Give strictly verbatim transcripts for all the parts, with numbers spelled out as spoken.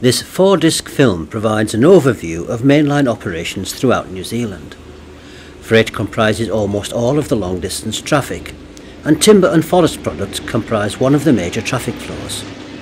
This four-disc film provides an overview of mainline operations throughout New Zealand. Freight comprises almost all of the long-distance traffic, and timber and forest products comprise one of the major traffic flows.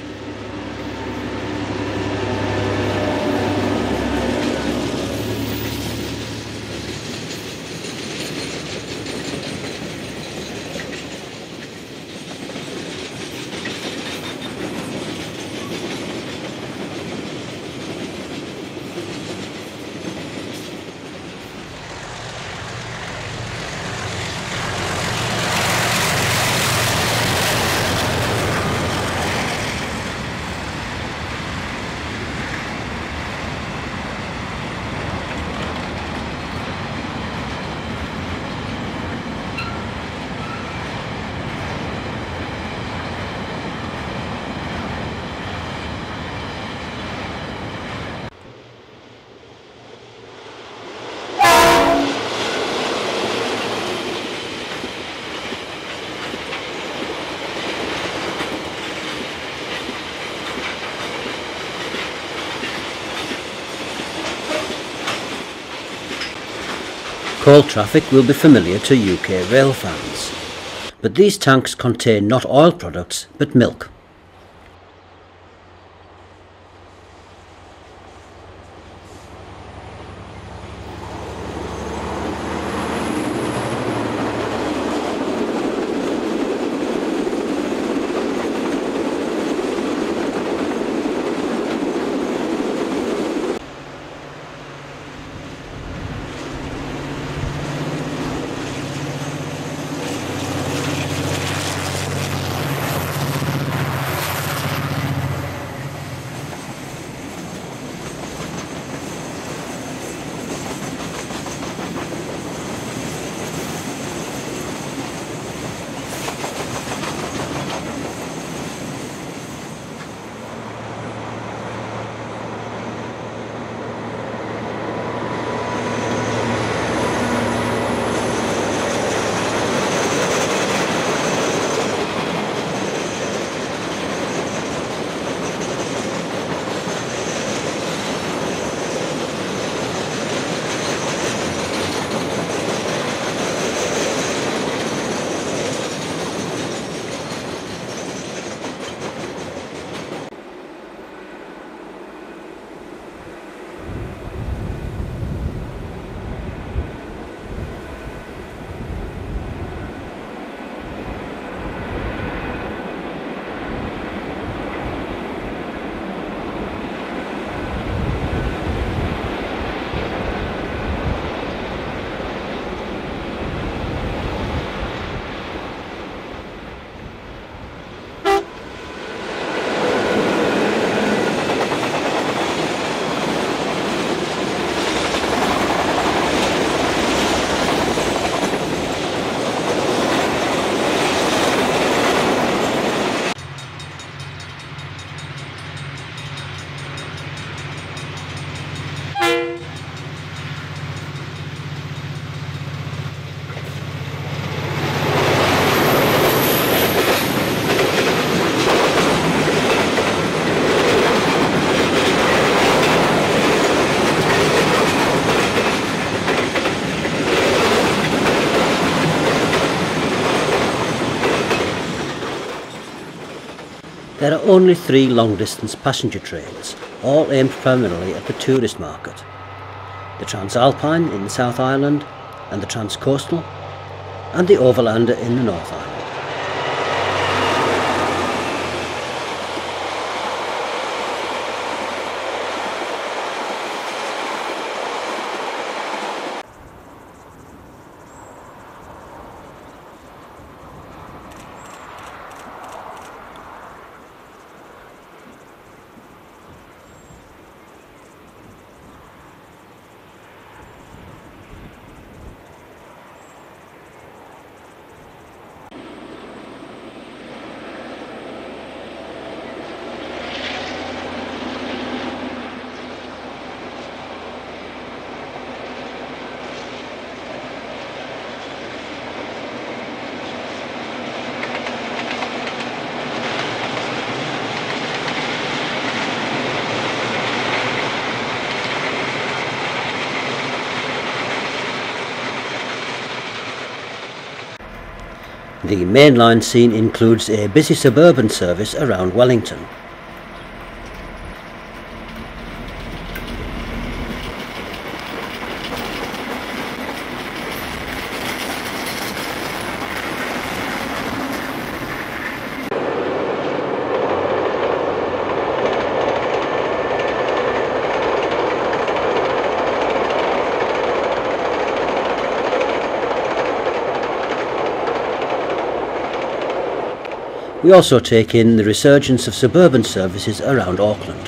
Coal traffic will be familiar to U K rail fans, but these tanks contain not oil products but milk. There are only three long-distance passenger trains, all aimed primarily at the tourist market. The Transalpine in the South Island, and the Transcoastal, and the Overlander in the North Island. The mainline scene includes a busy suburban service around Wellington. We also take in the resurgence of suburban services around Auckland.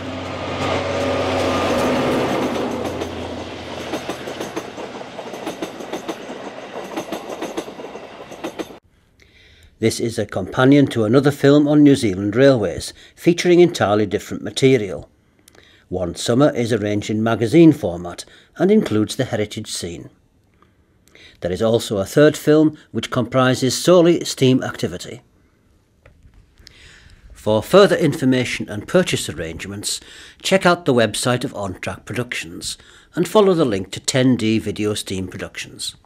This is a companion to another film on New Zealand railways, featuring entirely different material. One Summer is arranged in magazine format and includes the heritage scene. There is also a third film which comprises solely steam activity. For further information and purchase arrangements, check out the website of On Track Productions and follow the link to ten D Video Steam Productions.